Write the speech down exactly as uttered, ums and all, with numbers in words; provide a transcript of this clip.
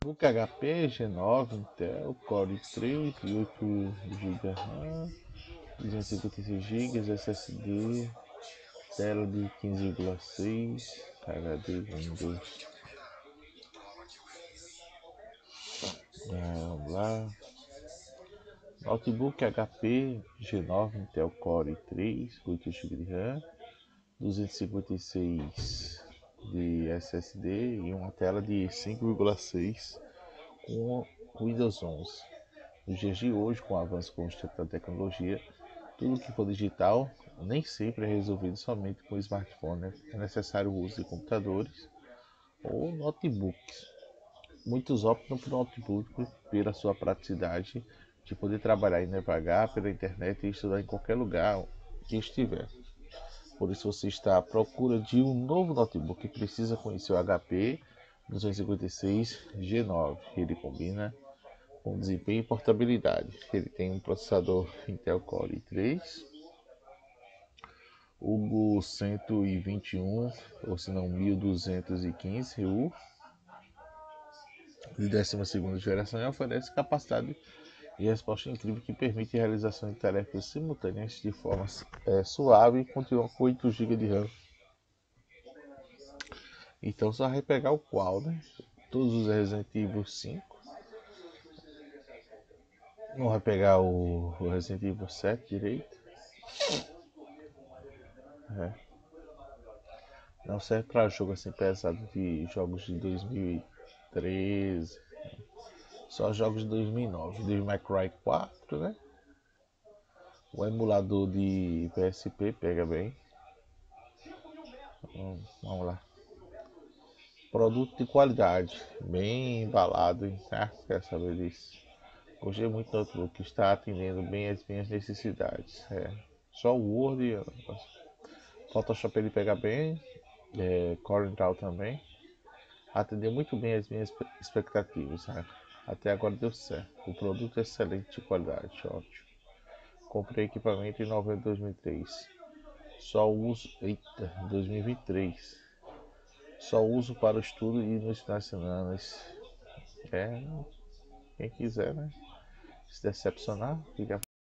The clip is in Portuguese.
Notebook H P G nove Intel Core três e oito gigas RAM, duzentos e cinquenta e seis gigas S S D, tela de quinze vírgula seis, H D Windows. Ah, vamos lá. Notebook H P G nove Intel Core três, oito gigas de RAM, duzentos e cinquenta e seis de S S D e uma tela de cinco vírgula seis com Windows onze. Nos dias de hoje, com o avanço constante da tecnologia, tudo que for digital nem sempre é resolvido somente com smartphone, né? É necessário o uso de computadores ou notebooks. Muitos optam por notebook pela sua praticidade de poder trabalhar e navegar pela internet e estudar em qualquer lugar que estiver. Por isso você está à procura de um novo notebook e precisa conhecer o H P duzentos e cinquenta e seis G nove. Ele combina com desempenho e portabilidade. Ele tem um processador Intel Core três, Hugo cento e vinte e um, ou se não mil duzentos e quinze U, de décima segunda geração, e oferece capacidade e resposta incrível que permite a realização de tarefas simultâneas de forma é, suave e continua com oito gigas de RAM. Então só vai pegar o qual, né? Todos os Resident Evil cinco. Não vai pegar o, o Resident Evil sete direito. É. Não serve para jogo assim pesado de jogos de dois mil e treze. Só jogos de dois mil e nove. Devil May Cry quatro, né? O emulador de P S P pega bem. Hum, vamos lá. Produto de qualidade. Bem embalado, hein? Ah, quer saber disso? Gostei muito do notebook. Está atendendo bem as minhas necessidades. É. Só o Word e Photoshop ele pega bem. É, Corel também. Atendeu muito bem as minhas expectativas, né? Até agora deu certo. O produto é excelente de qualidade, ótimo. Comprei equipamento em novembro de dois mil e três. Só uso. Eita, dois mil e vinte e três. Só uso para o estudo e nos finais de semana. É, quem quiser, né? Se decepcionar, fica